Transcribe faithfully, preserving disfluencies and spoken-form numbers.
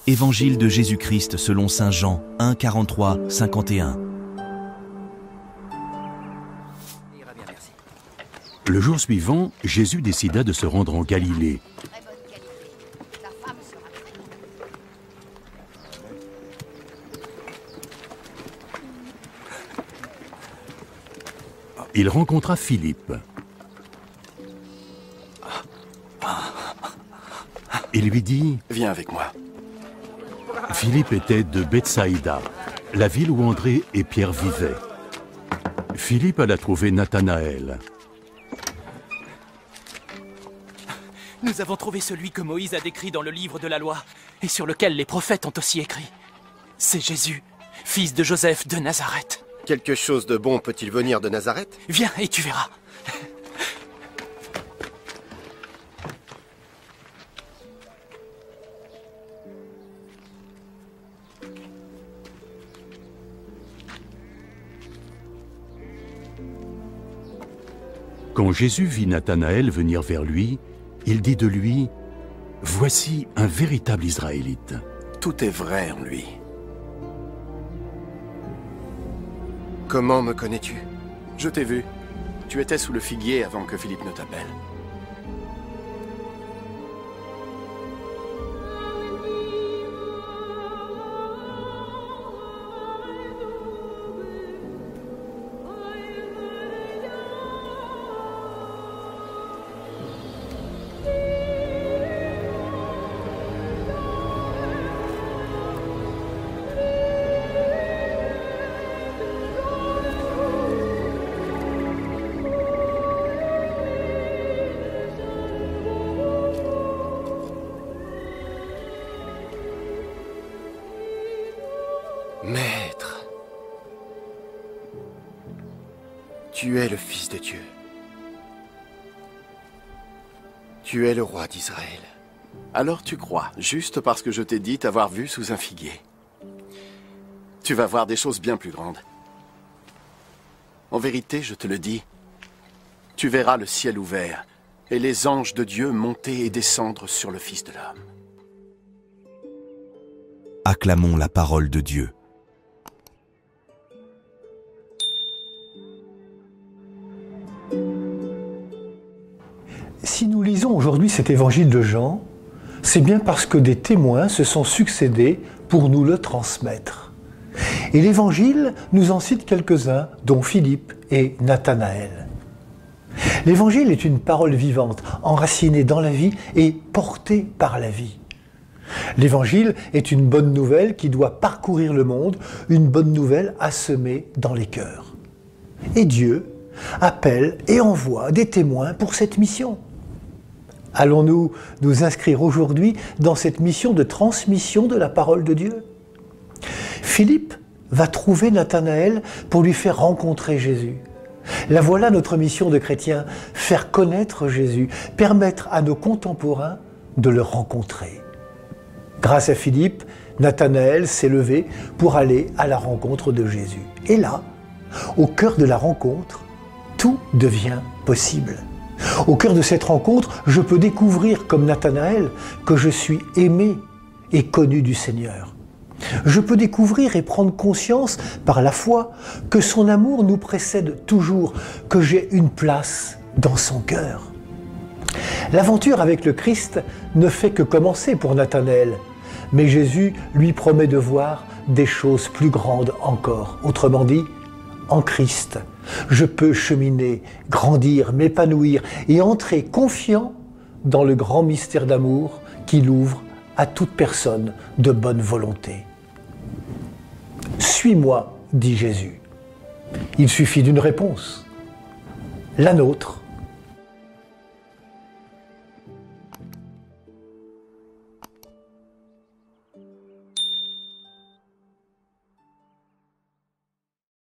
Évangile de Jésus-Christ selon saint Jean un, quarante-trois, cinquante et un. Le jour suivant, Jésus décida de se rendre en Galilée. Il rencontra Philippe. Il lui dit « Viens avec moi. » Philippe était de Bethsaïda, la ville où André et Pierre vivaient. Philippe alla trouver Nathanaël. Nous avons trouvé celui que Moïse a décrit dans le livre de la loi et sur lequel les prophètes ont aussi écrit. C'est Jésus, fils de Joseph de Nazareth. Quelque chose de bon peut-il venir de Nazareth? Viens et tu verras. Quand Jésus vit Nathanaël venir vers lui, il dit de lui « Voici un véritable Israélite. » Tout est vrai en lui. Comment me connais-tu? Je t'ai vu. Tu étais sous le figuier avant que Philippe ne t'appelle. Maître, tu es le Fils de Dieu. Tu es le roi d'Israël. Alors tu crois, juste parce que je t'ai dit t'avoir vu sous un figuier. Tu vas voir des choses bien plus grandes. En vérité, je te le dis, tu verras le ciel ouvert et les anges de Dieu monter et descendre sur le Fils de l'homme. Acclamons la parole de Dieu. Si nous lisons aujourd'hui cet évangile de Jean, c'est bien parce que des témoins se sont succédés pour nous le transmettre. Et l'évangile nous en cite quelques-uns, dont Philippe et Nathanaël. L'évangile est une parole vivante, enracinée dans la vie et portée par la vie. L'évangile est une bonne nouvelle qui doit parcourir le monde, une bonne nouvelle à semer dans les cœurs. Et Dieu appelle et envoie des témoins pour cette mission. Allons-nous nous inscrire aujourd'hui dans cette mission de transmission de la parole de Dieu? Philippe va trouver Nathanaël pour lui faire rencontrer Jésus. La voilà notre mission de chrétien, faire connaître Jésus, permettre à nos contemporains de le rencontrer. Grâce à Philippe, Nathanaël s'est levé pour aller à la rencontre de Jésus. Et là, au cœur de la rencontre, tout devient possible. Au cœur de cette rencontre, je peux découvrir, comme Nathanaël, que je suis aimé et connu du Seigneur. Je peux découvrir et prendre conscience, par la foi, que son amour nous précède toujours, que j'ai une place dans son cœur. L'aventure avec le Christ ne fait que commencer pour Nathanaël, mais Jésus lui promet de voir des choses plus grandes encore. Autrement dit, en Christ, je peux cheminer, grandir, m'épanouir et entrer confiant dans le grand mystère d'amour qu'il ouvre à toute personne de bonne volonté. « Suis-moi » dit Jésus. Il suffit d'une réponse. La nôtre